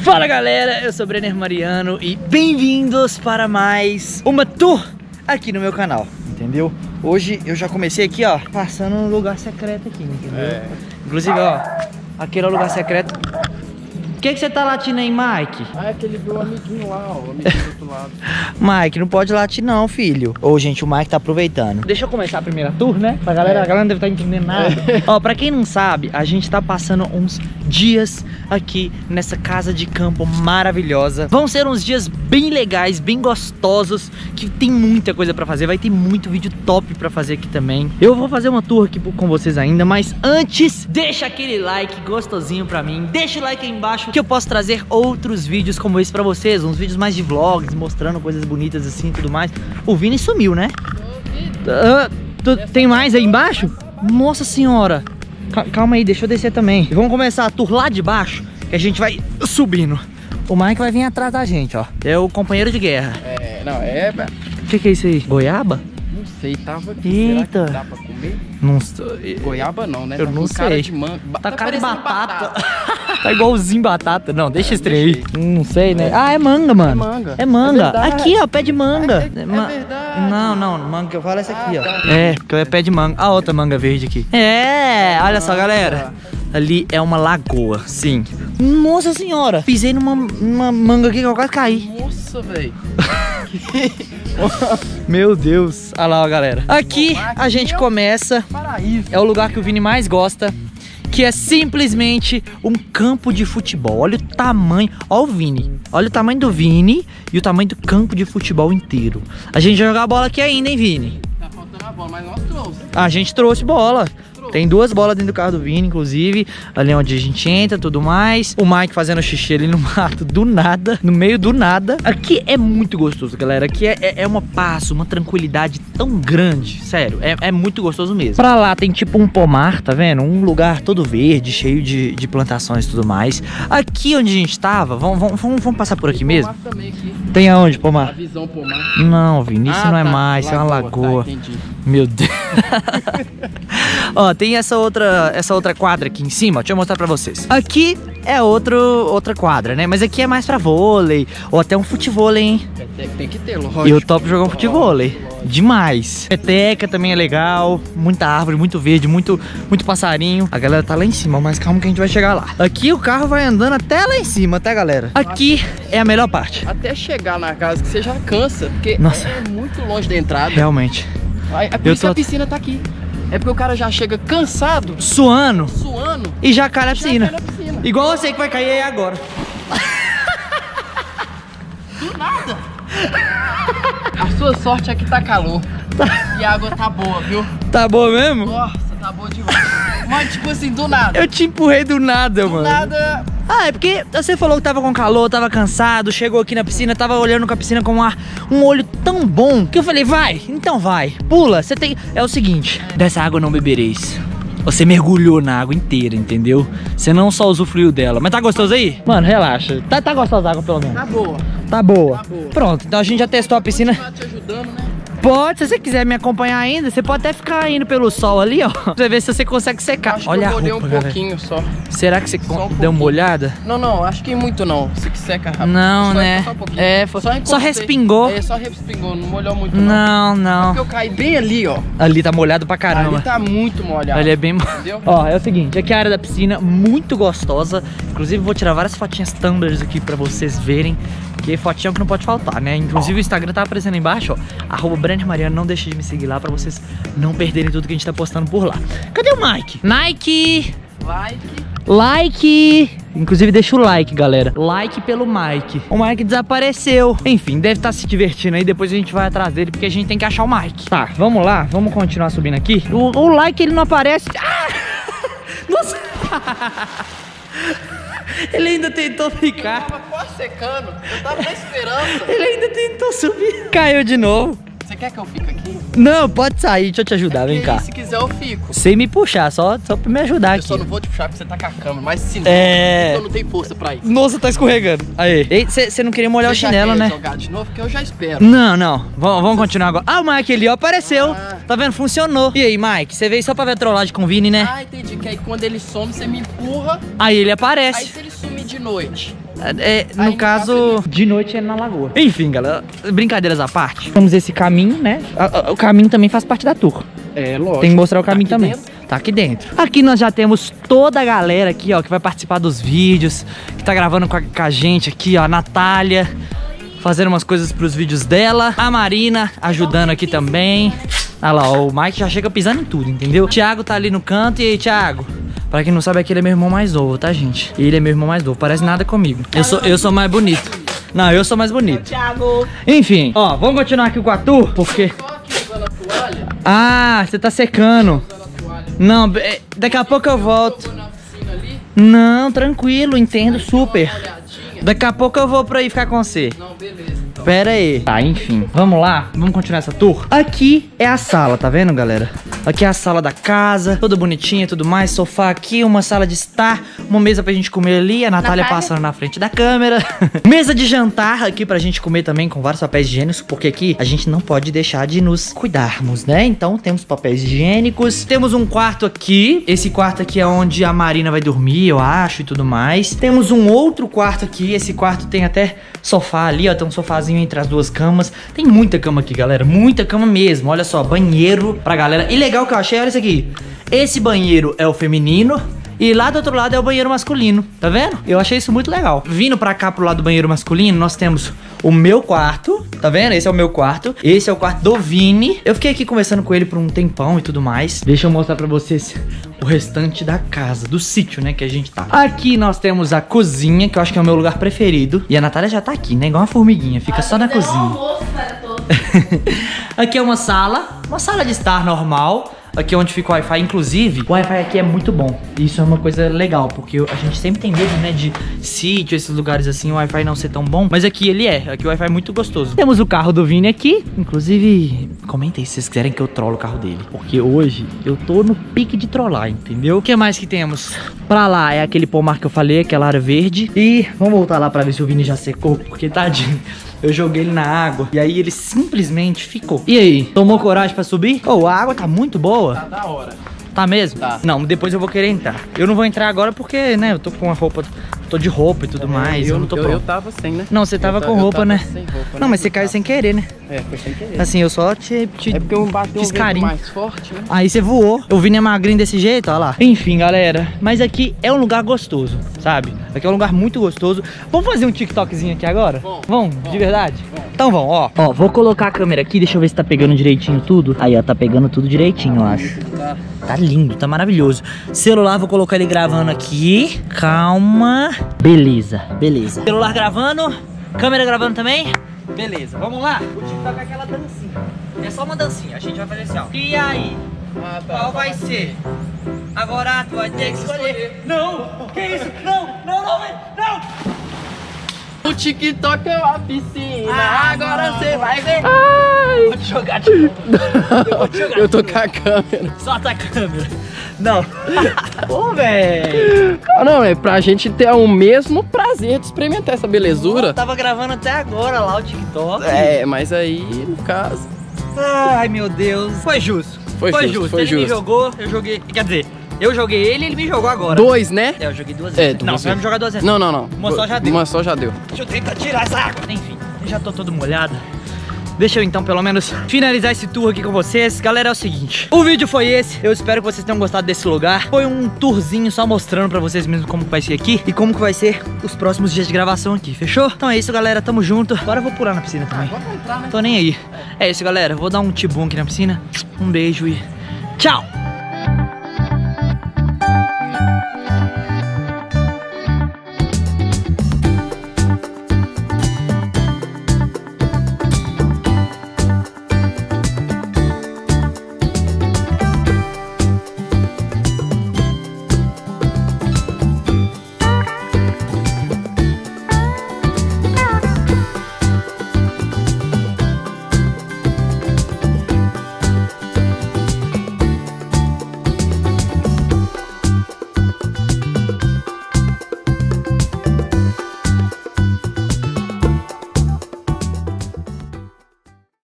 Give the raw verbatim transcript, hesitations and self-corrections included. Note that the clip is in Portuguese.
Fala galera, eu sou o Brenner Mariano e bem-vindos para mais uma tour aqui no meu canal, entendeu? Hoje eu já comecei aqui, ó, passando um lugar secreto aqui, entendeu? É. Inclusive, ó, aquele é o lugar secreto. O que que você tá latindo aí, Mike? Ah, é aquele meu amiguinho lá, ó, o amiguinho do outro lado. Mike, não pode latir não, filho. Ô, gente, o Mike tá aproveitando. Deixa eu começar a primeira tour, né? Pra galera, é. A galera não deve estar entendendo nada. É. Ó, pra quem não sabe, a gente tá passando uns dias aqui nessa casa de campo maravilhosa. Vão ser uns dias bem legais, bem gostosos, que tem muita coisa pra fazer. Vai ter muito vídeo top pra fazer aqui também. Eu vou fazer uma tour aqui com vocês ainda, mas antes, deixa aquele like gostosinho pra mim. Deixa o like aí embaixo que eu posso trazer outros vídeos como esse pra vocês. Uns vídeos mais de vlogs, mostrando coisas bonitas assim e tudo mais. O Vini sumiu, né? Uh, tu, tem mais aí embaixo? Nossa senhora. Calma aí, deixa eu descer também. Vamos começar a tour lá de baixo, que a gente vai subindo. O Mike vai vir atrás da gente, ó. É o companheiro de guerra. É, não, é... O que que é isso aí? Goiaba? Não sei, tava aqui. Eita. Será que dá pra comer? Não sei. Goiaba não, né? Eu tá não com sei. Cara de man... Tá, tá cara de batata. batata. Tá igualzinho batata. Não, deixa esse trem aí. Não sei, né? Ah, é manga, mano. É manga. É manga. É aqui, ó, pé de manga. É, é, é Ma... verdade. Não, não, manga que eu falo é essa aqui, ah, ó. tá. É, que é pé de manga. A outra manga verde aqui. É, olha só, galera. Ali é uma lagoa, sim. Nossa senhora. Pisei numa, numa manga aqui que eu quase caí. Nossa, velho. Meu Deus. Olha lá, ó, galera. Aqui a gente começa. É o lugar que o Vini mais gosta, que é simplesmente um campo de futebol. Olha o tamanho. Olha o Vini. Olha o tamanho do Vini e o tamanho do campo de futebol inteiro. A gente vai jogar bola aqui ainda, hein, Vini? Tá faltando a bola, mas nós trouxe. A gente trouxe bola. Tem duas bolas dentro do carro do Vini, inclusive. Ali onde a gente entra, tudo mais. O Mike fazendo xixi ali no mato, do nada. No meio do nada. Aqui é muito gostoso, galera. Aqui é, é, é uma paz, uma tranquilidade tão grande. Sério, é, é muito gostoso mesmo. Pra lá tem tipo um pomar, tá vendo? Um lugar todo verde, cheio de, de plantações e tudo mais. Aqui onde a gente tava, vamos, vamos, vamos passar por aqui tem mesmo? Pomar também aqui. Tem aonde, pomar? A visão pomar. Não, Vini, isso ah, não é tá. mais, isso é uma lagoa. Tá, meu Deus. Ó, tem essa outra, essa outra quadra aqui em cima, deixa eu mostrar pra vocês. Aqui é outro, outra quadra, né? Mas aqui é mais pra vôlei, ou até um futevôlei, hein? Peteca tem que ter, lógico. E eu topo jogar um futevôlei. Demais. Peteca também é legal, muita árvore, muito verde, muito, muito passarinho. A galera tá lá em cima, mas calma que a gente vai chegar lá. Aqui o carro vai andando até lá em cima, tá, galera? Aqui é a melhor parte. Até chegar na casa que você já cansa, porque Nossa. é muito longe da entrada. Realmente. É por eu isso tô... que a piscina tá aqui. É porque o cara já chega cansado, suando, suando e já cai na piscina. Cai na piscina. Igual você que vai cair aí agora. Do nada. A sua sorte é que tá calor. E a água tá boa, viu? Tá boa mesmo? Nossa, tá boa demais. Mas tipo assim, do nada. Eu te empurrei do nada, do mano. Do nada. Ah, é porque você falou que tava com calor, tava cansado, chegou aqui na piscina, tava olhando com a piscina com um, ar, um olho tão bom que eu falei, vai, então vai, pula, você tem... É o seguinte, dessa água não bebereis. Você mergulhou na água inteira, entendeu? Você não só usufruiu dela. Mas tá gostoso aí? Mano, relaxa. Tá, tá gostosa a água pelo menos? Tá boa. Tá boa. Tá boa. Pronto, então a gente já testou a piscina. Tá te ajudando, né? Pode, se você quiser me acompanhar ainda, você pode até ficar indo pelo sol ali, ó. Pra você ver se você consegue secar. Acho Olha que eu a molhei roupa, um galera. pouquinho só. Será que você Só um deu uma olhada? Não, não, acho que muito não. Você que seca rápido. Não, só, né? Só um pouquinho. É, foi... só, só respingou. É, só respingou, não molhou muito não. Não, não. É porque eu caí bem ali, ó. Ali tá molhado pra caramba. Ali tá muito molhado. Ali é bem... Entendeu? Ó, é o seguinte, aqui é a área da piscina, muito gostosa. Inclusive vou tirar várias fotinhas tumblers aqui pra vocês verem. Que fotinha que não pode faltar, né? Inclusive o Instagram tá aparecendo aí embaixo, ó. Arroba Brenner Mariano, não deixe de me seguir lá pra vocês não perderem tudo que a gente tá postando por lá. Cadê o Mike? Nike! Like. Like! Inclusive deixa o like, galera. Like pelo Mike. O Mike desapareceu. Enfim, deve estar se divertindo aí. Depois a gente vai atrás dele, porque a gente tem que achar o Mike. Tá, vamos lá. Vamos continuar subindo aqui. O, o like, ele não aparece. Ah! Nossa! Ele ainda tentou ficar. Eu tava quase secando. Eu tava na esperança. Ele ainda tentou subir. Caiu de novo. Você quer que eu fique aqui? Não, pode sair, deixa eu te ajudar, vem E cá. se quiser eu fico. Sem me puxar, só, só pra me ajudar Eu aqui. só não vou te puxar porque você tá com a câmera, mas se não, É. eu não tenho força pra isso. Nossa, tá escorregando. Aí. Você não queria molhar Você o chinelo, já quer né? jogar de novo? Porque eu já espero. Não, não. Vamos, vamos continuar agora. Ah, o Mike ali, ó, apareceu. Ah. Tá vendo? Funcionou. E aí, Mike, você veio só pra ver a trollagem com o Vini, né? Ah, entendi. Que aí quando ele some, você me empurra. Aí ele Aí aparece. se ele sumir de noite, É, no Aí, caso, de noite é na lagoa. Enfim, galera, brincadeiras à parte. Temos esse caminho, né? O caminho também faz parte da tour. É, lógico. Tem que mostrar o caminho tá também. Dentro. Tá aqui dentro. Aqui nós já temos toda a galera aqui, ó, que vai participar dos vídeos, que tá gravando com a, com a gente aqui, ó. A Natália fazendo umas coisas pros vídeos dela. A Marina ajudando aqui também. Olha lá, ó, o Mike já chega pisando em tudo, entendeu? O Thiago tá ali no canto. E aí, Thiago? Pra quem não sabe, aqui ele é meu irmão mais novo, tá, gente? Ele é meu irmão mais novo, parece nada comigo. Eu sou, eu sou mais bonito. Não, eu sou mais bonito. Thiago. Enfim, ó, vamos continuar aqui com a tour, porque... Ah, você tá secando. Não, daqui a pouco eu volto. Não, tranquilo, entendo super. Daqui a pouco eu vou pra aí ficar com você. Não, beleza. Pera aí. Tá, enfim. Vamos lá? Vamos continuar essa tour? Aqui é a sala, tá vendo, galera? Aqui é a sala da casa, toda bonitinha e tudo mais. Sofá aqui, uma sala de estar, uma mesa pra gente comer ali. A Natália, Natália. passando na frente da câmera. Mesa de jantar aqui pra gente comer também, com vários papéis higiênicos, porque aqui a gente não pode deixar de nos cuidarmos, né? Então temos papéis higiênicos. Temos um quarto aqui. Esse quarto aqui é onde a Marina vai dormir, eu acho, e tudo mais. Temos um outro quarto aqui. Esse quarto tem até sofá ali, ó. Tem um sofazinho entre as duas camas. Tem muita cama aqui, galera. Muita cama mesmo. Olha só, banheiro pra galera. E legal que eu achei, olha isso aqui. Esse banheiro é o feminino e lá do outro lado é o banheiro masculino. Tá vendo? Eu achei isso muito legal. Vindo pra cá pro lado do banheiro masculino, nós temos o meu quarto. Tá vendo? Esse é o meu quarto. Esse é o quarto do Vini. Eu fiquei aqui conversando com ele por um tempão e tudo mais. Deixa eu mostrar pra vocês o restante da casa, do sítio, né, que a gente tá. Aqui nós temos a cozinha, que eu acho que é o meu lugar preferido. E a Natália já tá aqui, né, igual uma formiguinha. Fica só na cozinha. Aqui é uma sala, uma sala de estar normal. Aqui é onde fica o Wi-Fi, inclusive, o Wi-Fi aqui é muito bom. Isso é uma coisa legal, porque a gente sempre tem medo, né, de sítio, esses lugares assim, o Wi-Fi não ser tão bom. Mas aqui ele é, aqui o Wi-Fi é muito gostoso. Temos o carro do Vini aqui, inclusive, comenta aí se vocês quiserem que eu trollo o carro dele. Porque hoje eu tô no pique de trollar, entendeu? O que mais que temos? Pra lá é aquele pomar que eu falei, aquela área verde. E vamos voltar lá pra ver se o Vini já secou, porque tadinho. Eu joguei ele na água e aí ele simplesmente ficou. E aí, tomou coragem pra subir? Oh, a água tá muito boa. Tá da hora. Tá mesmo? Tá. Não, depois eu vou querer entrar. Eu não vou entrar agora porque, né, eu tô com a roupa... Tô de roupa e tudo é, mais, eu, eu não tô eu, pronto. Eu tava sem, né? Não, você tava eu com roupa, tava né? Sem roupa, não, né? mas você caiu sem querer, né? É, foi sem querer. Assim, eu só te... te é porque eu bati um vento mais forte, né? Aí você voou. Eu vim magrinho desse jeito, ó lá. Enfim, galera. Mas aqui é um lugar gostoso, sabe? Aqui é um lugar muito gostoso. Vamos fazer um TikTokzinho aqui agora? Bom, vamos, bom, de verdade? Bom. Então vamos, ó. Ó, vou colocar a câmera aqui, deixa eu ver se tá pegando direitinho tudo. Aí, ó, tá pegando tudo direitinho, eu acho. Tá lindo, tá maravilhoso. Celular, vou colocar ele gravando aqui. Calma. Beleza, beleza. Celular gravando, câmera gravando também. Beleza, vamos lá. O TikTok é aquela dancinha. É só uma dancinha, a gente vai fazer assim, ó. E aí? Ah, tá, qual vai ser? Agora tu vai ter que escolher. Não, que isso? Não, não, não, não. O TikTok é uma piscina, ah, agora você vai ver. Ai. Vou te jogar de novo. Eu vou te jogar. Eu tô com a câmera. Solta a câmera. Não. Pô, velho. Ah, não, é pra gente ter o mesmo prazer de experimentar essa belezura. Eu tava gravando até agora lá o TikTok. É, mas aí, no caso... Ai, meu Deus. Foi justo. Foi, foi justo, justo. Foi ele justo. me jogou, eu joguei... Quer dizer... Eu joguei ele e ele me jogou agora. Dois, né? É, eu joguei duas vezes. É, não, você vai me jogar duas vezes. Não, não, não. Uma só já deu. Uma só já deu. Deixa eu tentar tirar essa água. Enfim, eu já tô todo molhado. Deixa eu então, pelo menos, finalizar esse tour aqui com vocês. Galera, é o seguinte. O vídeo foi esse. Eu espero que vocês tenham gostado desse lugar. Foi um tourzinho só mostrando pra vocês mesmo como que vai ser aqui. E como que vai ser os próximos dias de gravação aqui, fechou? Então é isso, galera. Tamo junto. Agora eu vou pular na piscina também. Ah, vamos entrar, né? Tô nem aí. É isso, galera. Vou dar um tibum aqui na piscina. Um beijo e tchau!